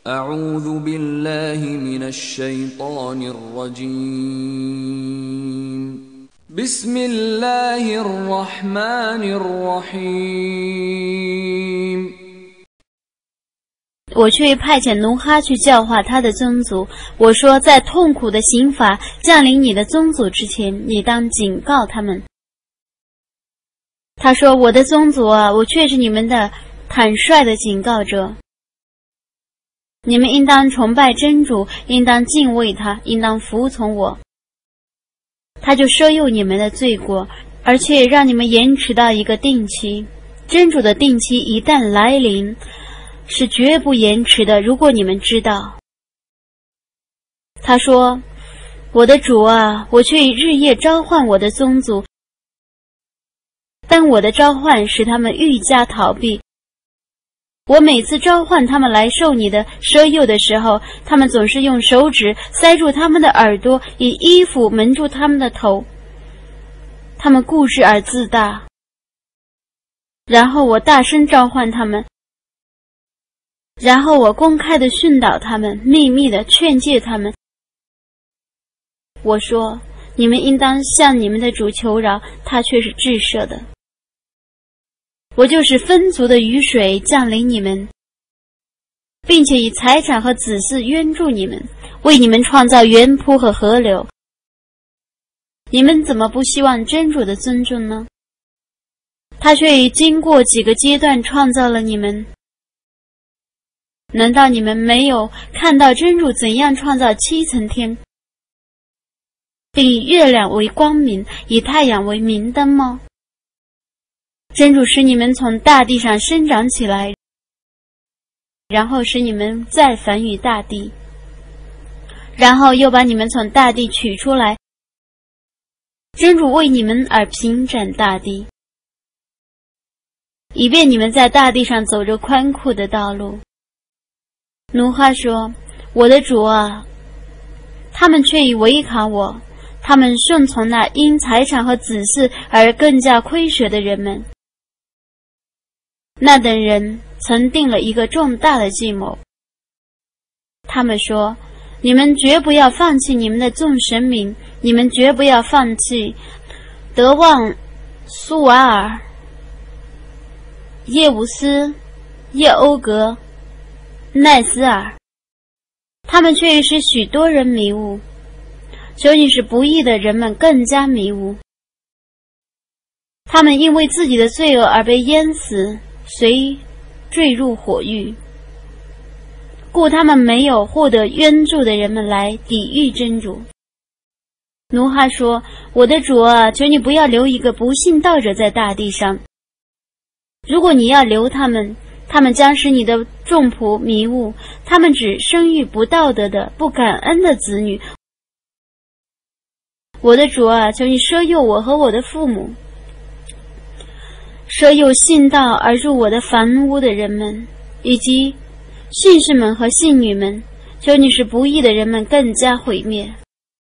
أعوذ بالله من الشيطان الرجيم بسم الله الرحمن الرحيم 我却派遣奴哈去教化他的宗族。我说，在痛苦的刑罚降临你的宗族之前，你当警告他们。他说，我的宗族啊，我却是你们的坦率的警告者。你们应当崇拜真主，应当敬畏他，应当服从我。他就赦宥你们的罪过，而且让你们延迟到一个定期。真主的定期一旦来临，是绝不延迟的，如果你们知道。他说，我的主啊，我却以日夜召唤我的宗族，但我的召唤使他们愈加逃避。我每次召唤他们来受你的赦宥的时候，他们总是用手指塞住他们的耳朵，以衣服蒙住他们的头。他们固执而自大。然后我大声召唤他们，然后我公开地训导他们，秘密地劝诫他们。我说，你们应当向你们的主求饶，他却是至赦的。我就使丰足的雨水降临你们，并且以财产和子嗣援助你们，为你们创造园圃和河流。你们怎么不希望真主的尊重呢？他却已经过几个阶段创造了你们。难道你们没有看到真主怎样创造7层天，并以月亮为光明，以太阳为明灯吗？真主使你们从大地上生长起来，然后使你们再繁育大地，然后又把你们从大地取出来。真主为你们而平展大地，以便你们在大地上走着宽阔的道路。奴哈说，我的主啊，他们却已违抗我，他们顺从那因财产和子嗣而更加亏损的人们。那等人曾定了一个重大的计谋。他们说，你们绝不要放弃你们的众神明，你们绝不要放弃德旺、苏瓦尔、叶乌斯、叶欧格、奈斯尔，他们却使许多人迷雾。求你使不义的人们更加迷雾。他们因为自己的罪恶而被淹死，遂坠入火狱，故他们没有获得援助的人们来抵御真主。奴哈说，我的主啊，求你不要留一个不信道者在大地上。如果你要留他们，他们将使你的众仆迷雾，他们只生育不道德的、不感恩的子女。我的主啊，求你赦宥我和我的父母，赦宥信道而入我的房屋的人们，以及信士们和信女们，求你使不义的人们更加毁灭。